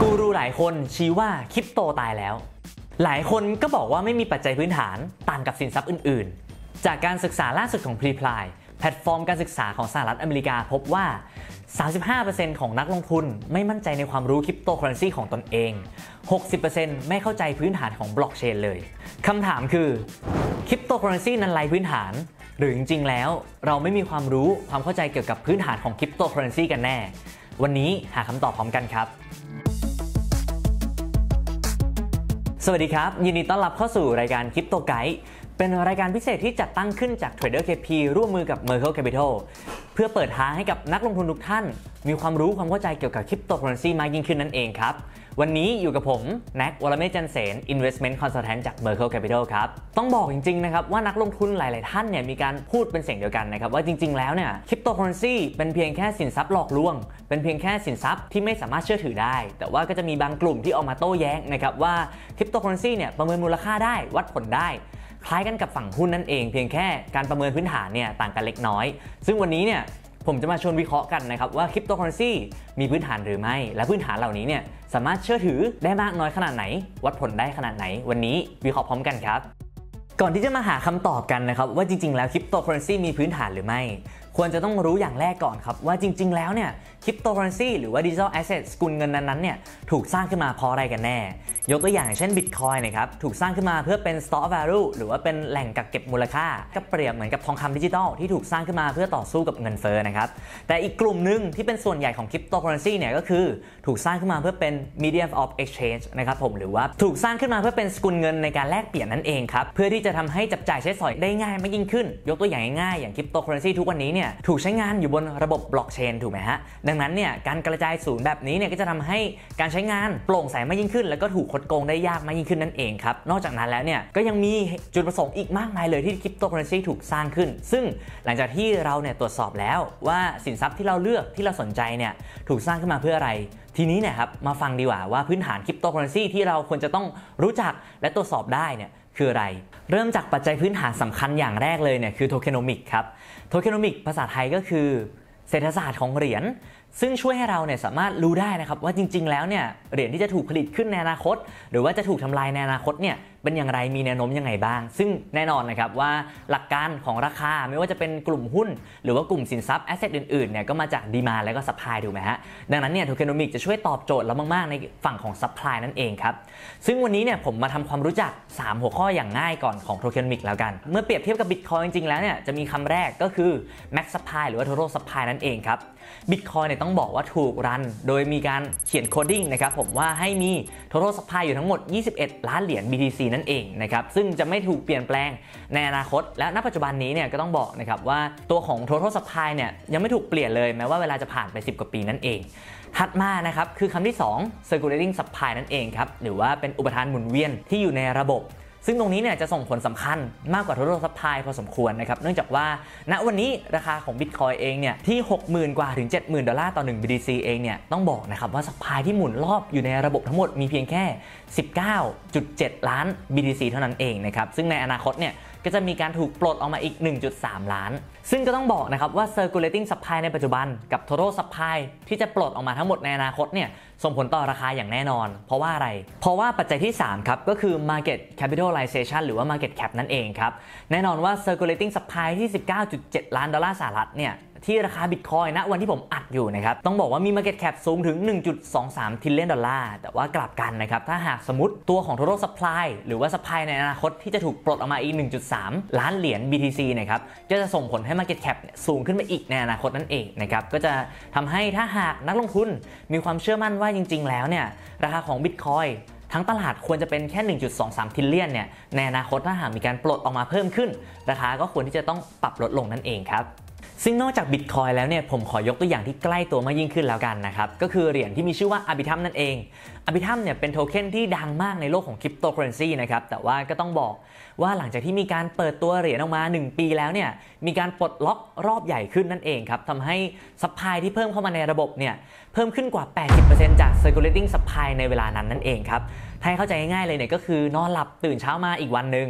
กูรูหลายคนชี้ว่าคริปโตตายแล้วหลายคนก็บอกว่าไม่มีปัจจัยพื้นฐานต่างกับสินทรัพย์อื่นๆจากการศึกษาล่าสุดของ Preply แพลตฟอร์มการศึกษาของสหรัฐอเมริกาพบว่า 35% ของนักลงทุนไม่มั่นใจในความรู้คริปโตเคอเรนซีของตนเอง 60% ไม่เข้าใจพื้นฐานของบล็อกเชนเลยคำถามคือคริปโตเคอเรนซีนั้นไร้พื้นฐานหรือจริงๆแล้วเราไม่มีความรู้ความเข้าใจเกี่ยวกับพื้นฐานของคริปโตเคอเรนซีกันแน่วันนี้หาคำตอบพร้อมกันครับสวัสดีครับยินดีต้อนรับเข้าสู่รายการ Crypto Guide เป็นรายการพิเศษที่จัดตั้งขึ้นจาก Trader KP ร่วมมือกับ Merkle Capital เพื่อเปิดทางให้กับนักลงทุนทุกท่านมีความรู้ความเข้าใจเกี่ยวกับคริปโตเคอเรนซีมากยิ่งขึ้นนั่นเองครับวันนี้อยู่กับผมแน็ก วรเมธ จันเสน Investment Consultant จาก Merkle Capital ครับต้องบอกจริงๆนะครับว่านักลงทุนหลายๆท่านเนี่ยมีการพูดเป็นเสียงเดียวกันนะครับว่าจริงๆแล้วเนี่ยคริปโตเคอเรนซีเป็นเพียงแค่สินทรัพย์หลอกลวงเป็นเพียงแค่สินทรัพย์ที่ไม่สามารถเชื่อถือได้แต่ว่าก็จะมีบางกลุ่มที่ออกมาโต้แย้งนะครับว่าคริปโตเคอเรนซีเนี่ยประเมินมูลค่าได้วัดผลได้คล้ายกันกับฝั่งหุ้นนั่นเองเพียงแค่การประเมินพื้นฐานเนี่ยต่างกันเล็กน้อยซึ่งวันนี้เนี่ยผมจะมาชวนวิเคราะห์กันนะครับว่าคริปโตเคอเรนซีมีพื้นฐานหรือไม่และพื้นฐานเหล่านี้เนี่ยสามารถเชื่อถือได้มากน้อยขนาดไหนวัดผลได้ขนาดไหนวันนี้วิเคราะห์พร้อมกันครับก่อนที่จะมาหาคำตอบกันนะครับว่าจริงๆแล้วคริปโตเคอเรนซีมีพื้นฐานหรือไม่ควรจะต้องรู้อย่างแรกก่อนครับว่าจริงๆแล้วเนี่ยคริปโตเคอเรนซีหรือว่าดิจิทัลแอสเซทสกุลเงินนั้นๆเนี่ยถูกสร้างขึ้นมาเพราะอะไรกันแน่ยกตัวอย่างเช่น Bitcoin นะครับถูกสร้างขึ้นมาเพื่อเป็น Store Value หรือว่าเป็นแหล่งกักเก็บมูลค่าก็เปรียบเหมือนกับทองคำดิจิทัลที่ถูกสร้างขึ้นมาเพื่อต่อสู้กับเงินเฟ้อนะครับแต่อีกกลุ่มนึงที่เป็นส่วนใหญ่ของคริปโตเคอเรนซีเนี่ยก็คือถูกสร้างขึ้นมาเพื่อเป็น Medium of Exchange นะครับผมหรือว่าถูกสร้างขึ้นมาเพื่อเป็นสกุลเงินในการแลกเปลี่ยนนั่นเองครับเพื่อที่จะทำให้จับจ่ายใช้สอยได้ง่ายมากยิ่งขึ้นยกตัวอย่างง่ายๆอย่างคริปโตเคอเรนซีทุกวันนี้เนี่ยถูกใช้งานอยู่บนระบบบล็อกเชนถูกไหมฮะดังนั้นเนี่ยการกระจายศูนย์แบบนี้เนี่ยก็จะทำให้การใช้งานโปร่งใสมากยิ่งขึ้นแล้วก็ถูกคดโกงได้ยากมากยิ่งขึ้นนั่นเองครับนอกจากนั้นแล้วเนี่ยก็ยังมีจุดประสงค์อีกมากมายเลยที่คริปโตเคอเรนซีถูกสร้างขึ้นซึ่งหลังจากที่เราเนี่ยตรวจสอบแล้วว่าสินทรัพย์ที่เราเลือกที่เราสนใจเนี่ยถูกสร้างขึ้นมาเพื่ออะไรทีนี้เนี่ยครับมาฟังดีกว่าว่าพื้นฐานคริปโตเคอเรนซีที่เราควรจะต้องรู้จักและตรวจสอบได้เนี่ยคืออะไรเริ่มจากปัจจัยพื้นฐานสำคัญอย่างแรกเลยเนี่ยคือโทเคนอมิกครับโทเคนอมิกภาษาไทยก็คือเศรษฐศาสตร์ของเหรียญซึ่งช่วยให้เราเนี่ยสามารถรู้ได้นะครับว่าจริงๆแล้วเนี่ยเหรียญที่จะถูกผลิตขึ้นในอนาคตหรือว่าจะถูกทำลายในอนาคตเนี่ยเป็นอย่างไรมีแนวโน้มยังไงบ้างซึ่งแน่นอนนะครับว่าหลักการของราคาไม่ว่าจะเป็นกลุ่มหุ้นหรือว่ากลุ่มสินทรัพย์แอสเซทอื่นๆเนี่ยก็มาจากดีมานด์และก็ซัพพลายถูกไหมฮะดังนั้นเนี่ยโทเคนอมิกจะช่วยตอบโจทย์เรามากๆในฝั่งของซัพพลายนั่นเองครับซึ่งวันนี้เนี่ยผมมาทำความรู้จัก3หัวข้ออย่างง่ายก่อนของโทเคนอมิกแล้วกันเมื่อเปรียบเทียบกับ Bitcoin จริงๆแล้วเนี่ยจะมีคำแรกก็คือ Max Supply หรือว่า Total Supply นั่นเองครับ Bitcoin เนี่ยต้องบอกว่าถูกรันโดยมีการเขียนโคดดิ้งนะครับผมว่าให้มี Total Supply อยู่ทั้งหมด21ล้านเหรียญ BTC นั่นเองนะครับซึ่งจะไม่ถูกเปลี่ยนแปลงในอนาคตและณปัจจุบันนี้เนี่ยก็ต้องบอกนะครับว่าตัวของ Total Supply เนี่ยยังไม่ถูกเปลี่ยนเลยแม้ว่าเวลาจะผ่านไป10กว่าปีนั่นเองถัดมานะครับคือคำที่2 Circulating Supply นั่นเองครับหรือว่าเป็นอุปทานหมุนเวียนที่อยู่ในระบบซึ่งตรงนี้เนี่ยจะส่งผลสำคัญมากกว่า Total Supply พอสมควรนะครับเนื่องจากว่าณวันนี้ราคาของ Bitcoin เองเนี่ยที่ 60,000 กว่าถึง 70,000 ดอลลาร์ต่อ1 BTC เองเนี่ยต้องบอกนะครับว่า Supply ที่หมุนรอบอยู่ในระบบทั้งหมดมีเพียงแค่ 19.7 ล้าน BTC เท่านั้นเองนะครับซึ่งในอนาคตเนี่ยก็จะมีการถูกปลดออกมาอีก 1.3 ล้านซึ่งก็ต้องบอกนะครับว่า circulating supply ในปัจจุบันกับ total supply ที่จะปลดออกมาทั้งหมดในอนาคตเนี่ยส่งผลต่อราคาอย่างแน่นอนเพราะว่าอะไรเพราะว่าปัจจัยที่3ครับก็คือ market capitalization หรือว่า market cap นั่นเองครับแน่นอนว่า circulating supply ที่ 19.7 ล้านดอลลาร์สหรัฐเนี่ยที่ราคา Bitcoin ณวันที่ผมอัดอยู่นะครับต้องบอกว่ามี market cap สูงถึง 1.23 trillion ดอลลาร์แต่ว่ากลับกันนะครับถ้าหากสมมติตัวของ total supply หรือว่า supply ในอนาคตที่จะถูกปลดออกมาอีก 1.3 ล้านเหรียญ BTC นะครับจะส่งผลให้ market cap สูงขึ้นไปอีกในอนาคตนั่นเองนะครับก็จะทำให้ถ้าหากนักลงทุนมีความเชื่อมั่นว่าจริงๆแล้วเนี่ยราคาของ Bitcoin ทั้งตลาดควรจะเป็นแค่ 1.23 ทิลเลียนเนี่ยในอนาคตถ้าหากมีการปลดออกมาเพิ่มขึ้นราคาก็ควรที่จะต้องปรับลดลงนั่นเองครับซึ่งนอกจาก Bitcoin แล้วเนี่ยผมขอยกตัวอย่างที่ใกล้ตัวมากยิ่งขึ้นแล้วกันนะครับก็คือเหรียญที่มีชื่อว่า Arbitrum นั่นเอง Arbitrum เนี่ยเป็นโทเค็นที่ดังมากในโลกของคริปโตเคอเรนซีนะครับแต่ว่าก็ต้องบอกว่าหลังจากที่มีการเปิดตัวเหรียญออกมา1ปีแล้วเนี่ยมีการปลดล็อกรอบใหญ่ขึ้นนั่นเองครับทำให้ซัพพลายที่เพิ่มเข้ามาในระบบเนี่ยเพิ่มขึ้นกว่า 80% จาก circulating supply ในเวลานั้นนั่นเองครับให้เข้าใจง่ายๆเลยเนี่ยก็คือนอนหลับตื่นเช้ามาอีกวันนึง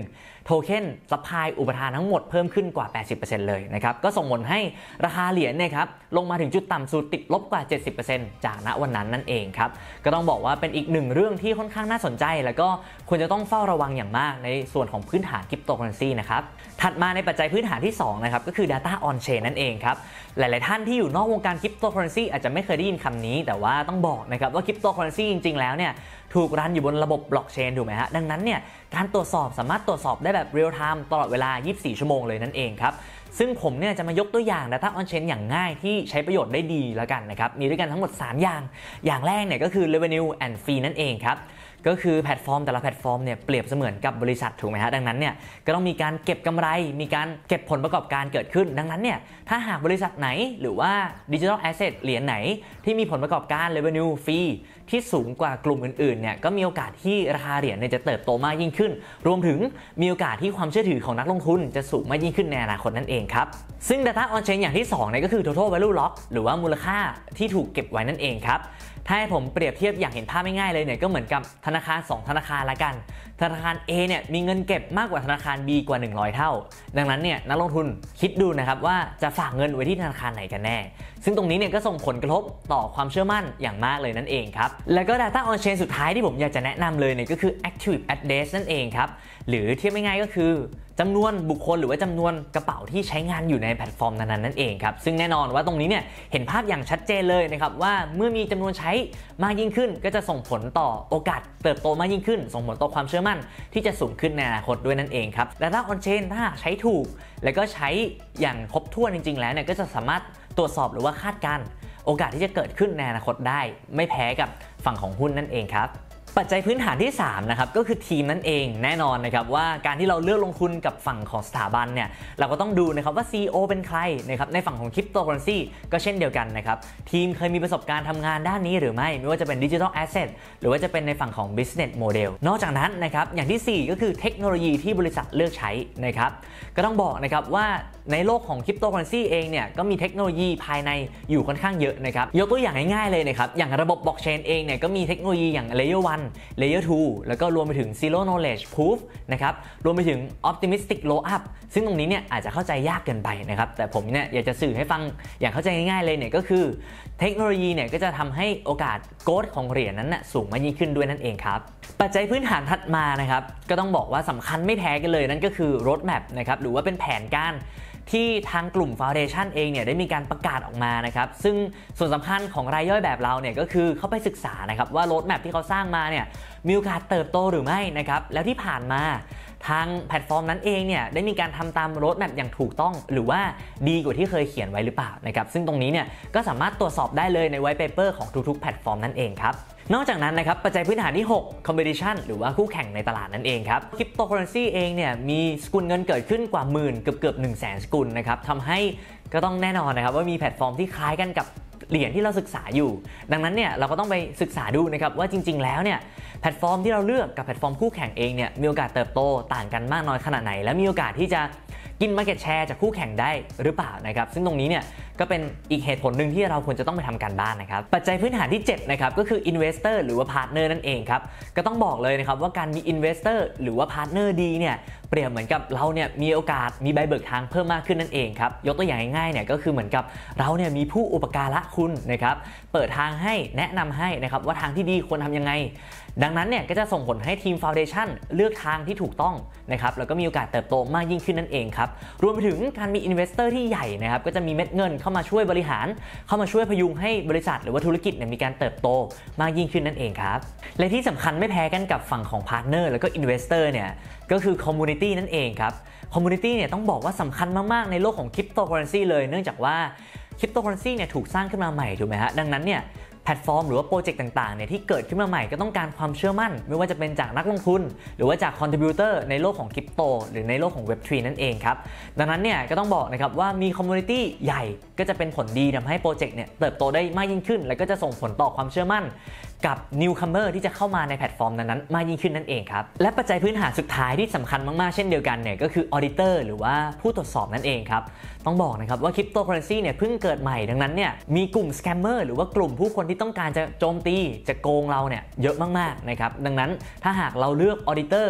โทเค็นซัพพลายอุปทานทั้งหมดเพิ่มขึ้นกว่า 80% เลยนะครับก็ส่งผลให้ราคาเหรียญเนี่ยครับลงมาถึงจุดต่ำสุดติดลบกว่า 70% จากณวันนั้นนั่นเองครับก็ต้องบอกว่าเป็นอีกหนึ่งเรื่องที่ค่อนข้างน่าสนใจแล้วก็ควรจะต้องเฝ้าระวังอย่างมากในส่วนของพื้นฐานคริปโตเคอเรนซีนะครับถัดมาในปัจจัยพื้นฐานที่2นะครับก็คือ Data on Chain นั่นเองครับหลายๆท่านที่อยู่นอกวงการคริปโตเคอเรนซีอาจจะไม่เคยได้ยินคำนี้แต่ว่าต้องบอกนะครับว่าคริปโตเคอเรนซีจริงๆแล้วเนี่ยถูกรันอยู่บนระบบบล็อกเชนถูกไหมฮะดังนั้นเนี่ยการตรวจสอบสามารถตรวจสอบได้แบบเรียลไทม์ตลอดเวลา24ชั่วโมงเลยนั่นเองครับซึ่งผมเนี่ยจะมายกตัวอย่าง Data on Chain อย่างง่ายที่ใช้ประโยชน์ได้ดีแล้วกันนะครับมีด้วยกันทั้งหมด3อย่างแรกเนี่ยก็คือ Revenue and Fee นั่นเองครับก็คือแพลตฟอร์มแต่ละแพลตฟอร์มเนี่ยเปรียบเสมือนกับบริษัทถูกไหมฮะดังนั้นเนี่ยก็ต้องมีการเก็บกำไรมีการเก็บผลประกอบการเกิดขึ้นดังนั้นเนี่ยถ้าหากบริษัทไหนหรือว่า Digital Asset เหรียญไหนที่มีผลประกอบการ Revenue Fee ที่สูงกว่ากลุ่มอื่นๆเนี่ยก็มีโอกาสที่ราคาเหรียญเนี่ยจะเติบโตมากยิ่งขึ้นรวมถึงมีโอกาสที่ความเชื่อถือของนักลงทุนจะสูงมากยิ่งขึ้นในอนาคตนั่นเองครับซึ่ง Data on Chain อย่างที่2เนี่ยก็คือ Total Value Lock หรือว่ามูลค่าที่ถูกเก็บไว้นั่นเองครับถ้าให้ผมเปรียบเทียบอย่างเห็นภาพง่ายๆเลยเนี่ยก็เหมือนกับธนาคาร2ธนาคารละกันธนาคาร A เนี่ยมีเงินเก็บมากกว่าธนาคาร B กว่า100เท่าดังนั้นเนี่ยนักลงทุนคิดดูนะครับว่าจะฝากเงินไว้ที่ธนาคารไหนกันแน่ซึ่งตรงนี้เนี่ยก็ส่งผลกระทบต่อความเชื่อมั่นอย่างมากเลยนั่นเองครับแล้วก็ Data on Chain สุดท้ายที่ผมอยากจะแนะนำเลยเนี่ยก็คือ Active Address นั่นเองครับหรือเทียบง่ายๆก็คือจำนวนบุคคลหรือว่าจำนวนกระเป๋าที่ใช้งานอยู่ในแพลตฟอร์มนั้นๆนั่นเองครับซึ่งแน่นอนว่าตรงนี้เนี่ยเห็นภาพอย่างชัดเจนเลยนะครับว่าเมื่อมีจำนวนใช้มากยิ่งขึ้นก็จะส่งผลต่อโอกาสเติบโตมากยิ่งขึ้นส่งผลต่อความเชื่อมั่นที่จะสูงขึ้นในอนาคตด้วยนั่นเองครับ Data on Chain ถ้าใช้ถูกแล้วก็ใช้อย่างครบถ้วนจริงๆแล้วเนี่ยก็จะสามารถตรวจสอบหรือว่าคาดการณ์โอกาสที่จะเกิดขึ้นในอนาคตได้ไม่แพ้กับฝั่งของหุ้นนั่นเองครับปัจจัยพื้นฐานที่3นะครับก็คือทีมนั่นเองแน่นอนนะครับว่าการที่เราเลือกลงทุนกับฝั่งของสถาบันเนี่ยเราก็ต้องดูนะครับว่า CEO เป็นใครนะครับในฝั่งของคริปโตเคอเรนซีก็เช่นเดียวกันนะครับทีมเคยมีประสบการณ์ทำงานด้านนี้หรือไม่ว่าจะเป็น Digital Asset หรือว่าจะเป็นในฝั่งของ Business Model นอกจากนั้นนะครับอย่างที่4ก็คือเทคโนโลยีที่บริษัทเลือกใช้นะครับก็ต้องบอกนะครับว่าในโลกของคริปโตเคอเรนซีเองเนี่ยก็มีเทคโนโลยีภายในอยู่ค่อนข้างเยอะนะครับยกตัวอย่างง่ายๆเลยนะครับอย่างระบบบล็อกเชนเองเนี่ยก็มีเทคโนโลยีอย่าง Layer 1 Layer 2 แล้วก็รวมไปถึง Zero Knowledge Proof นะครับรวมไปถึง Optimistic Rollup ซึ่งตรงนี้เนี่ยอาจจะเข้าใจยากเกินไปนะครับแต่ผมเนี่ยอยากจะสื่อให้ฟังอย่างเข้าใจง่ายๆเลยเนี่ยก็คือเทคโนโลยีเนี่ยก็จะทำให้โอกาสโกรธของเหรียญนั้นน่ะสูงมากยิ่งขึ้นด้วยนั่นเองครับปัจจัยพื้นฐานถัดมานะครับก็ต้องบอกว่าสำคัญไม่แพ้กันเลยนั่นก็คือ Roadmap นะครับหรือว่าเป็นแผนการที่ทางกลุ่ม Foundation เองเนี่ยได้มีการประกาศออกมานะครับซึ่งส่วนสำคัญของรายย่อยแบบเราเนี่ยก็คือเข้าไปศึกษานะครับว่า Roadmap ที่เขาสร้างมาเนี่ยมีโอกาสเติบโตหรือไม่นะครับแล้วที่ผ่านมาทางแพลตฟอร์มนั้นเองเนี่ยได้มีการทำตาม Roadmap อย่างถูกต้องหรือว่าดีกว่าที่เคยเขียนไว้หรือเปล่านะครับซึ่งตรงนี้เนี่ยก็สามารถตรวจสอบได้เลยใน White Paper ของทุกๆแพลตฟอร์มนั่นเองครับนอกจากนั้นนะครับปัจจัยพื้นฐานที่6 Competition หรือว่าคู่แข่งในตลาดนั่นเองครับคริปโตเคอเรนซีเองเนี่ยมีสกุลเงินเกิดขึ้นกว่าหมื่นเกือบ 100,000 สกุลนะครับทำให้ก็ต้องแน่นอนนะครับว่ามีแพลตฟอร์มที่คล้ายกันกับเหรียญที่เราศึกษาอยู่ดังนั้นเนี่ยเราก็ต้องไปศึกษาดูนะครับว่าจริงๆแล้วเนี่ยแพลตฟอร์มที่เราเลือกกับแพลตฟอร์มคู่แข่งเองเนี่ยมีโอกาสเติบโตต่างกันมากน้อยขนาดไหนและมีโอกาสที่จะกิน market share จากคู่แข่งได้หรือเปล่านะครับซึ่งตรงนี้เนี่ยก็เป็นอีกเหตุผลหนึ่งที่เราควรจะต้องไปทำการบ้านนะครับปัจจัยพื้นฐานที่7นะครับก็คือ investor หรือว่า partner นั่นเองครับก็ต้องบอกเลยนะครับว่าการมี investor หรือว่า partner ดีเนี่ยเปรียบเหมือนกับเราเนี่ยมีโอกาสมีใบเบิกทางเพิ่มมากขึ้นนั่นเองครับยกตัวอย่างง่ายๆเนี่ยก็คือเหมือนกับเราเนี่ยมีผู้อุปการะคุณนะครับเปิดทางให้แนะนำให้นะครับว่าทางที่ดีควรทำยังไงดังนั้นเนี่ยก็จะส่งผลให้ทีม Foundation เลือกทางที่ถูกต้องนะครับแล้วก็มีโอกาสเติบโตมากยิ่งขึ้นนั่นเองครับรวมไปถึงการมี investor ที่ใหญ่นะครับก็จะมีเม็ดเงินเข้ามาช่วยบริหารเข้ามาช่วยพยุงให้บริษัทหรือว่าธุรกิจเนี่ยมีการเติบโตมากยิ่งขึ้นนั่นเองครับและที่สำคัญไม่แพ้กันกับฝั่งของ Partner แล้วก็ Investor เนี่ยก็คือ Community นั่นเองครับ Community เนี่ยต้องบอกว่าสำคัญมากๆในโลกของ Cryptocurrency เลยเนื่องจากว่า Cryptocurrency เนี่ยถูกสร้างขึ้นมาใหม่ถูกไหมฮะดังนั้นเนี่ยแพลตฟอร์มหรือว่าโปรเจกต์ต่างๆเนี่ยที่เกิดขึ้นมาใหม่ก็ต้องการความเชื่อมั่นไม่ว่าจะเป็นจากนักลงทุนหรือว่าจากคอนทริบิวเตอร์ในโลกของคริปโตหรือในโลกของ Web3 นั่นเองครับดังนั้นเนี่ยก็ต้องบอกนะครับว่ามีคอมมูนิตี้ใหญ่ก็จะเป็นผลดีทำให้โปรเจกต์เนี่ยเติบโตได้มากยิ่งขึ้นและก็จะส่งผลต่อความเชื่อมั่นกับ newcomer ที่จะเข้ามาในแพลตฟอร์มนั้นๆมากยิ่งขึ้นนั่นเองครับและปัจจัยพื้นฐานสุดท้ายที่สำคัญมากๆเช่นเดียวกันเนี่ยก็คือ auditor หรือว่าผู้ตรวจสอบนั่นเองครับต้องบอกนะครับว่า cryptocurrency เนี่ยเพิ่งเกิดใหม่ดังนั้นเนี่ยมีกลุ่ม scammer หรือว่ากลุ่มผู้คนที่ต้องการจะโจมตีจะโกงเราเนี่ยเยอะมากๆนะครับดังนั้นถ้าหากเราเลือก auditor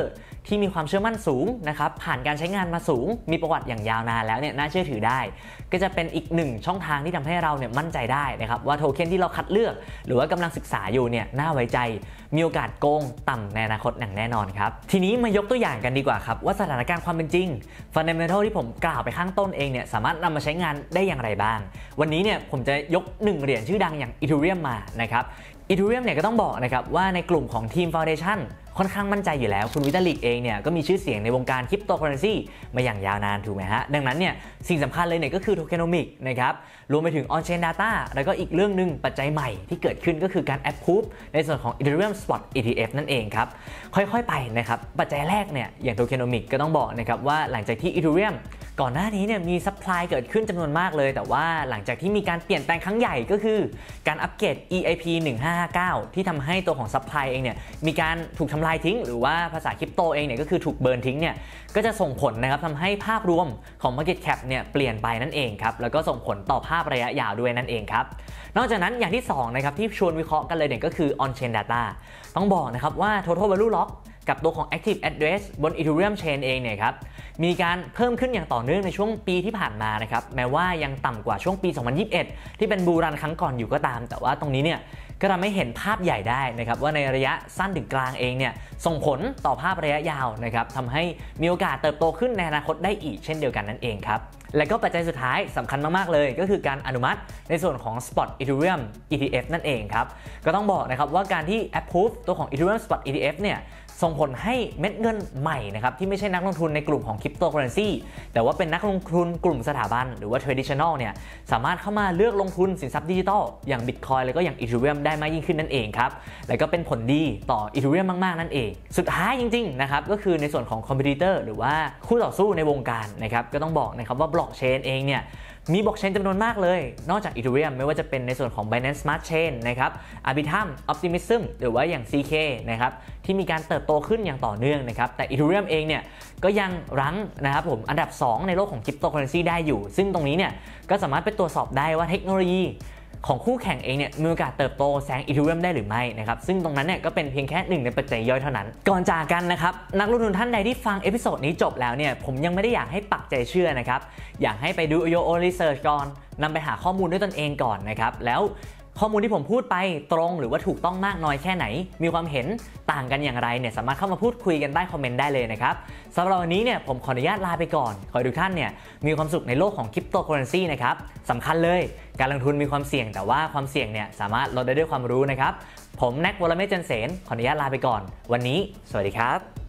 ที่มีความเชื่อมั่นสูงนะครับผ่านการใช้งานมาสูงมีประวัติอย่างยาวนานแล้วเนี่ยน่าเชื่อถือได้ก็จะเป็นอีกหนึ่งช่องทางที่ทำให้เราเนี่ยมั่นใจได้นะครับว่าโทเค็นที่เราคัดเลือกหรือว่ากำลังศึกษาอยู่เนี่ยน่าไว้ใจมีโอกาสโกงต่ำในอนาคตอย่างแน่นอนครับทีนี้มายกตัวอย่างกันดีกว่าครับว่าสถานการณ์ความเป็นจริง Fundamental ที่ผมกล่าวไปข้างต้นเองเนี่ยสามารถนำมาใช้งานได้อย่างไรบ้างวันนี้เนี่ยผมจะยก1เหรียญชื่อดังอย่าง Ethereum มานะครับEthereum เนี่ยก็ต้องบอกนะครับว่าในกลุ่มของทีม Foundation ค่อนข้างมั่นใจอยู่แล้วคุณวิตาลิกเองเนี่ยก็มีชื่อเสียงในวงการคริปโตเคอเรนซีมาอย่างยาวนานถูกไหมฮะดังนั้นเนี่ยสิ่งสำคัญเลยเนี่ยก็คือ Tokenomics นะครับรวมไปถึง On-chain data แล้วก็อีกเรื่องนึงปัจจัยใหม่ที่เกิดขึ้นก็คือการ approve ในส่วนของ Ethereum Spot ETF นั่นเองครับค่อยๆไปนะครับปัจจัยแรกเนี่ยอย่าง Tokenomics ก็ต้องบอกนะครับว่าหลังจากที่ Ethereumก่อนหน้านี้เนี่ยมีซัพพลายเกิดขึ้นจำนวนมากเลยแต่ว่าหลังจากที่มีการเปลี่ยนแปลงครั้งใหญ่ก็คือการอัปเกรด EIP 1559ที่ทำให้ตัวของซัพพลายเองเนี่ยมีการถูกทำลายทิ้งหรือว่าภาษาคริปโตเองเนี่ยก็คือถูกเบิร์นทิ้งเนี่ยก็จะส่งผลนะครับทำให้ภาพรวมของ Market Cap เนี่ยเปลี่ยนไปนั่นเองครับแล้วก็ส่งผลต่อภาพระยะยาวด้วยนั่นเองครับนอกจากนั้นอย่างที่2นะครับที่ชวนวิเคราะห์กันเลยเนี่ยก็คือ On-chain data ต้องบอกนะครับว่า Total Value Lock กับตัวของ Active Address บน Ethereum Chain เองเนี่ยครับมีการเพิ่มขึ้นอย่างต่อเนื่องในช่วงปีที่ผ่านมานะครับแม้ว่ายังต่ำกว่าช่วงปี 2021 ที่เป็นบูรันครั้งก่อนอยู่ก็ตามแต่ว่าตรงนี้เนี่ยก็ทำให้เห็นภาพใหญ่ได้นะครับว่าในระยะสั้นถึงกลางเองเนี่ยส่งผลต่อภาพระยะยาวนะครับทำให้มีโอกาสเติบโตขึ้นในอนาคตได้อีกเช่นเดียวกันนั่นเองครับและก็ปัจจัยสุดท้ายสำคัญมากๆเลยก็คือการอนุมัติในส่วนของ Spot Ethereum ETF นั่นเองครับก็ต้องบอกนะครับว่าการที่ approve ตัวของ Ethereum Spot ETF เนี่ยส่งผลให้เม็ดเงินใหม่นะครับที่ไม่ใช่นักลงทุนในกลุ่มของคริปโตเคอเรนซีแต่ว่าเป็นนักลงทุนกลุ่มสถาบันหรือว่า traditional เนี่ยสามารถเข้ามาเลือกลงทุนสินทรัพย์ดิจิทัลอย่าง Bitcoin แล้วก็อย่าง Ethereum ได้มากยิ่งขึ้นนั่นเองครับและก็เป็นผลดีต่อ Ethereum มากๆนั่นเองสุดท้ายจริงๆนะครับก็คือในส่วนของ competitor หรือว่าคู่ต่อสู้ในวงการนะครับก็ต้องบอกนะครับว่า blockchain เองเนี่ยมีบล็อกเชนจำนวนมากเลยนอกจาก Ethereum ไม่ว่าจะเป็นในส่วนของ Binance Smart Chain นะครับ Arbitrum Optimism หรือว่าอย่าง CK นะครับที่มีการเติบโตขึ้นอย่างต่อเนื่องนะครับแต่ Ethereum เองเนี่ยก็ยังรั้งนะครับผมอันดับ2ในโลกของคริปโตเคอเรนซีได้อยู่ซึ่งตรงนี้เนี่ยก็สามารถไปตรวจสอบได้ว่าเทคโนโลยีของคู่แข่งเองเนี่ยมีโอกาสเติบโตแซง Ethereum ได้หรือไม่นะครับซึ่งตรงนั้นเนี่ยก็เป็นเพียงแค่หนึ่งในปัจจัยย่อยเท่านั้นก่อนจากกันนะครับนักลงทุนท่านใดที่ฟังเอพิโซดนี้จบแล้วเนี่ยผมยังไม่ได้อยากให้ปักใจเชื่อนะครับอยากให้ไปดู Your Own Research ก่อนนำไปหาข้อมูลด้วยตนเองก่อนนะครับแล้วข้อมูลที่ผมพูดไปตรงหรือว่าถูกต้องมากน้อยแค่ไหนมีความเห็นต่างกันอย่างไรเนี่ยสามารถเข้ามาพูดคุยกันใต้คอมเมนต์ได้เลยนะครับสำหรับวันนี้เนี่ยผมขออนุญาตลาไปก่อนขอให้ทุกท่านเนี่ยมีความสุขในโลกของคริปโตเคอเรนซีนะครับสำคัญเลยการลงทุนมีความเสี่ยงแต่ว่าความเสี่ยงเนี่ยสามารถลดได้ด้วยความรู้นะครับผมแน็ก วรเมธ จันเสนขออนุญาตลาไปก่อนวันนี้สวัสดีครับ